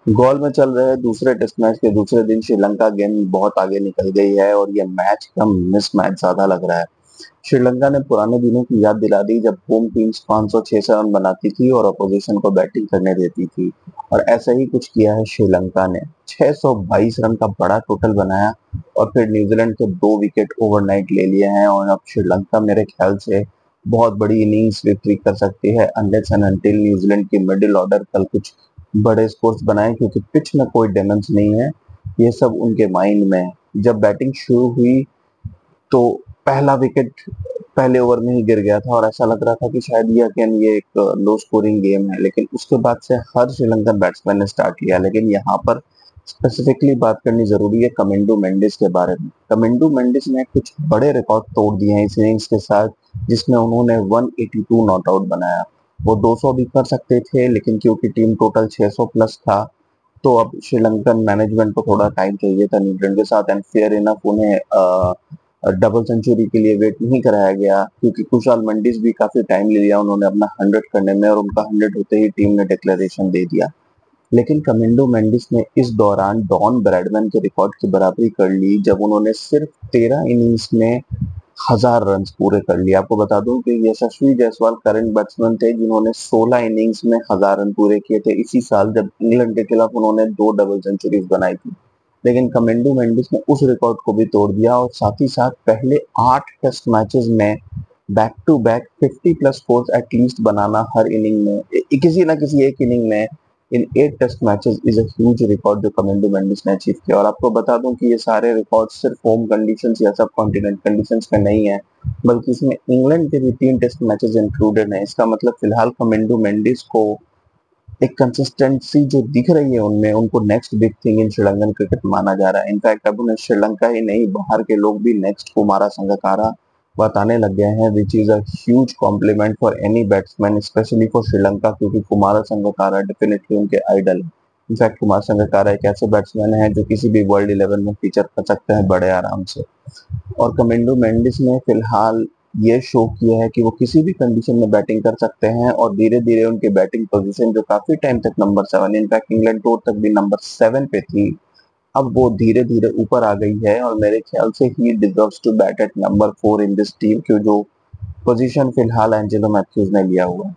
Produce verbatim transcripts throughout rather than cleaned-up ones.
गोल में चल रहे दूसरे टेस्ट मैच के दूसरे दिन श्रीलंका गेम बहुत आगे निकल गई है और ये मैच कम मिस मैच ज्यादा लग रहा है। श्रीलंका ने पुराने दिनों की याद दिला दी जब होम टीम्स पाँच सौ छह रन बनाती थी और अपोजिशन को बैटिंग करने देती थी। और ऐसा ही कुछ किया है श्रीलंका ने। छह सौ बाईस रन का बड़ा टोटल बनाया और फिर न्यूजीलैंड के दो विकेट ओवरनाइट ले लिए हैं और अब श्रीलंका मेरे ख्याल से बहुत बड़ी इनिंग्स विक्ट्री कर सकती है अनलेस एंड अनटिल न्यूजीलैंड की मिडिल ऑर्डर कल कुछ बड़े स्कोर्स बनाए, क्योंकि पिच में कोई डेमेज नहीं है। ये सब उनके माइंड में है। जब बैटिंग शुरू हुई तो पहला विकेट पहले ओवर में ही गिर गया था और ऐसा लग रहा था कि शायद ये अगेन ये एक लो स्कोरिंग गेम है, लेकिन उसके बाद से हर श्रीलंकन बैट्समैन ने स्टार्ट किया। लेकिन यहाँ पर स्पेसिफिकली बात करनी जरूरी है कमिंडू मेंडिस के बारे में। कमिंडू मेंडिस ने कुछ बड़े रिकॉर्ड तोड़ दिए हैं इस इनिंग्स के साथ, जिसमें उन्होंने एक सौ बयासी नॉट आउट बनाया। वो दो सौ भी कर सकते थे, लेकिन क्योंकि टीम टोटल छह सौ प्लस था तो अब श्रीलंकन मैनेजमेंट को थोड़ा टाइम चाहिए था न्यूजीलैंड के साथ, एंड फेयर इनफ उन्हें डबल सेंचुरी के लिए वेट नहीं कराया गया, क्योंकि कुशाल मंडिस भी काफी टाइम ले लिया उन्होंने अपना हंड्रेड करने में और उनका हंड्रेड होते ही टीम ने डिक्लेरेशन दे दिया। लेकिन कमिंडो मेंडिस ने इस दौरान डॉन ब्रैडमैन के रिकॉर्ड की बराबरी कर ली जब उन्होंने सिर्फ तेरह इनिंग्स में हजार रन पूरे कर लिए। आपको बता दूं कि यशस्वी जायसवाल करंट बैट्समैन थे जिन्होंने सोलह इनिंग्स में हजार रन पूरे किए थे इसी साल, जब इंग्लैंड के खिलाफ उन्होंने दो डबल सेंचुरीज बनाई थी। लेकिन कमेंडू मेंडिस ने उस रिकॉर्ड को भी तोड़ दिया और साथ ही साथ पहले आठ टेस्ट मैचेस में back to back fifty plus score at least बनाना हर इनिंग में, किसी ना किसी एक इनिंग में in eight test matches is a huge record जो कमेंडो मेंडिस ने अचीव किया। और आपको बता दूं कि ये सारे रिकॉर्ड सिर्फ होम कंडीशंस या सब कॉन्टिनेंट कंडीशंस में नहीं है, बल्कि इसमें इंग्लैंड के भी तीन टेस्ट मैचेस इंक्लूडेड हैं। इसका मतलब फिलहाल कमेंडो मेंडिस को एक कंसिस्टेंसी जो दिख रही है उनमें, उनको next big thing in Sri Lankan cricket माना जा रहा है। इनफैक्ट अब उन्हें श्रीलंका ही नहीं, बाहर के लोग भी नेक्स्ट कुमारा संगकारा बताने लग गए हैं, which is a huge compliment for any batsman specially for Sri Lanka, क्योंकि कुमारा संगकारा डेफिनेटली उनके आइडल है। इनफैक्ट कुमार संगकारा एक ऐसे बैट्समैन है जो किसी भी वर्ल्ड इलेवन में फीचर कर सकते हैं बड़े आराम से। और कमेंडो मेंडिस ने फिलहाल ये शो किया है कि वो किसी भी कंडीशन में बैटिंग कर सकते हैं और धीरे धीरे उनकी बैटिंग पोजीशन जो काफी टाइम तक number seven, in fact England tour तक भी नंबर सेवन पे थी, अब वो धीरे धीरे ऊपर आ गई है और मेरे ख्याल से ही deserves to bat at number four in this team, क्यों जो पोजीशन फिलहाल एंजेलो मैथ्यूज ने लिया हुआ है।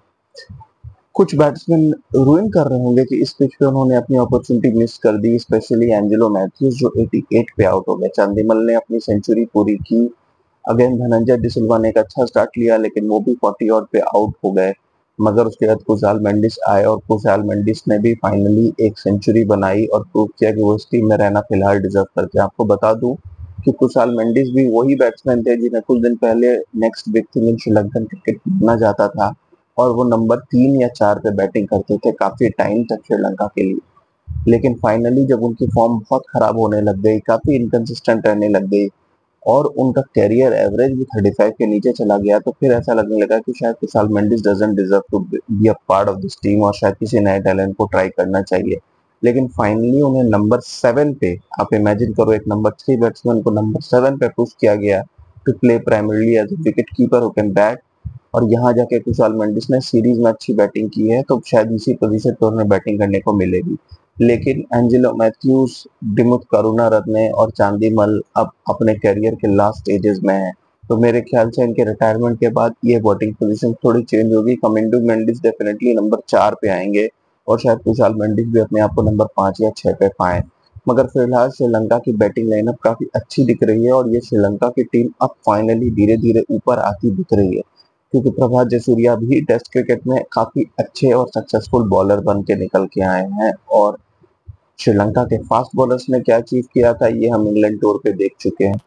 कुछ बैट्समैन रूइन कर रहे होंगे कि इस पिच पे उन्होंने अपनी अपॉर्चुनिटी मिस कर दी, स्पेशली एंजेलो मैथ्यूज जो अठासी पे आउट हो गए। चांदिमल ने अपनी सेंचुरी पूरी की, अगेन धनंजय डिसिल्वा ने एक अच्छा स्टार्ट लिया लेकिन वो भी चालीस ऑट पे आउट हो गए। मगर उसके बाद कुशाल मेंडिस आए और कुशाल मेंडिस ने भी फाइनली एक सेंचुरी बनाई और प्रूव किया कि वो इस टीम में रहना फिलहाल डिजर्व करते हैं। आपको बता दूं कि कुशाल मेंडिस भी वही बैट्समैन थे जिन्हें कुछ दिन पहले next big thing in Sri Lankan cricket माना जाता था और वो नंबर तीन या चार पे बैटिंग करते थे काफी टाइम तक श्रीलंका के लिए। लेकिन फाइनली जब उनकी फॉर्म बहुत खराब होने लग गई, काफी इनकंसिस्टेंट रहने लग गई और उनका कैरियर एवरेज भी पैंतीस के नीचे चला गया, तो फिर ऐसा लगने लगा कि शायद Kushal Mendis doesn't deserve to be a part of this team और शायद किसी नए टैलेंट को ट्राई करना चाहिए। लेकिन फाइनली उन्हें नंबर सेवन पे, आप इमेजिन करो, एक नंबर थ्री बैट्समैन को नंबर सेवन पे पुश किया गया to play primarily as wicket keeper who can bat. और यहाँ जाके कुशाल मेंडिस ने सीरीज में अच्छी बैटिंग की है, तो शायद इसी पोजीशन पर उन्हें बैटिंग करने को मिलेगी। लेकिन एंजेलो मैथ्यूज, दिमुथ करुणारत्ने और चांदिमल अब अपने करियर के लास्ट स्टेजेस में हैं, तो मेरे ख्याल से इनके रिटायरमेंट के बाद ये बैटिंग पोजीशन थोड़ी चेंज होगी। कमिंडू मेंडिस डेफिनेटली नंबर चार पे आएंगे और शायद कुशाल मेंडिस भी अपने आप को नंबर पांच या छह पे पाए। मगर फिलहाल श्रीलंका की बैटिंग लाइनअप काफी अच्छी दिख रही है और ये श्रीलंका की टीम अब फाइनली धीरे धीरे ऊपर आती दिख रही है, क्योंकि प्रभात जयसूर्या भी टेस्ट क्रिकेट में काफी अच्छे और सक्सेसफुल बॉलर बन के निकल के आए हैं और श्रीलंका के फास्ट बॉलर्स ने क्या अचीव किया था ये हम इंग्लैंड टूर पे देख चुके हैं।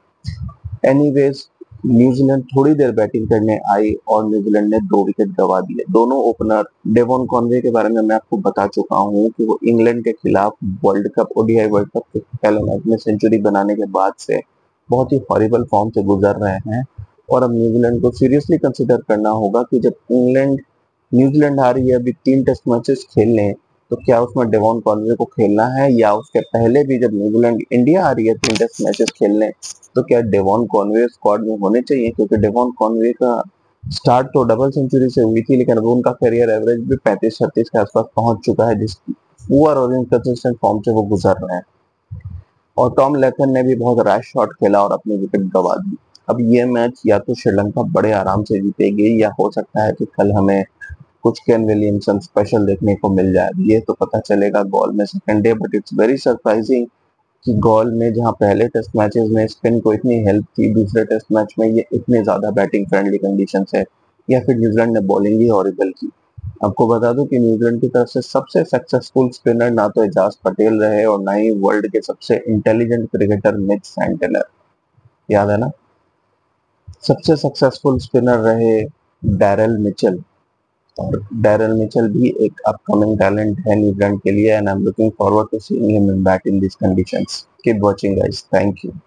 एनीवेज, न्यूजीलैंड थोड़ी देर बैटिंग करने आई और न्यूजीलैंड ने दो विकेट गवा दिए। दोनों ओपनर, डेवॉन कॉनवे के बारे में मैं आपको बता चुका हूँ कि वो इंग्लैंड के खिलाफ world cup ODI world cup के पहले मैच में सेंचुरी बनाने के बाद से बहुत ही हॉरिबल फॉर्म से गुजर रहे हैं और अब न्यूजीलैंड को सीरियसली कंसिडर करना होगा कि जब इंग्लैंड न्यूजीलैंड आ रही है अभी तीन टेस्ट मैचेस खेलने, तो क्या उसमें डेवॉन कॉनवे को खेलना है, या उसके पहले भी जब न्यूजीलैंड इंडिया आ रही है तीन टेस्ट मैचेस खेलने तो क्या डेवॉन कॉनवे स्क्वाड में होने चाहिए, क्योंकि डेवॉन कॉनवे का स्टार्ट तो डबल सेंचुरी से हुई थी लेकिन अब उनका करियर एवरेज भी पैंतीस छत्तीस के आसपास पहुंच चुका है, जिस पुअर और इनकंसिस्टेंट फॉर्म से वो गुजर रहे हैं। और टॉम लैथम ने भी बहुत रैश शॉट खेला और अपनी विकेट गंवा दी। अब ये मैच या तो श्रीलंका बड़े आराम से जीतेगी या हो सकता है कि कल हमें कुछ केन विलियमसन स्पेशल देखने को मिल जाए। ये तो पता चलेगा गॉल में second day, but it's very surprising कि गॉल में जहां पहले टेस्ट मैचेस में स्पिन को इतनी हेल्प थी, दूसरे टेस्ट मैच में ये इतने ज्यादा बैटिंग फ्रेंडली कंडीशन है, या फिर न्यूजीलैंड ने बॉलिंग ही हॉरिबल की। आपको बता दूं कि न्यूजीलैंड की तरफ से सबसे सक्सेसफुल स्पिनर ना तो एजाज पटेल रहे और ना ही वर्ल्ड के सबसे इंटेलिजेंट क्रिकेटर मिच सैंटनर। याद है ना? सबसे सक्सेसफुल स्पिनर रहे डैरेल मिचेल, और डैरेल मिचेल भी एक अपकमिंग टैलेंट है न्यूजीलैंड के लिए, and I am looking forward to seeing him in bat in this conditions. Keep watching guys, thank you.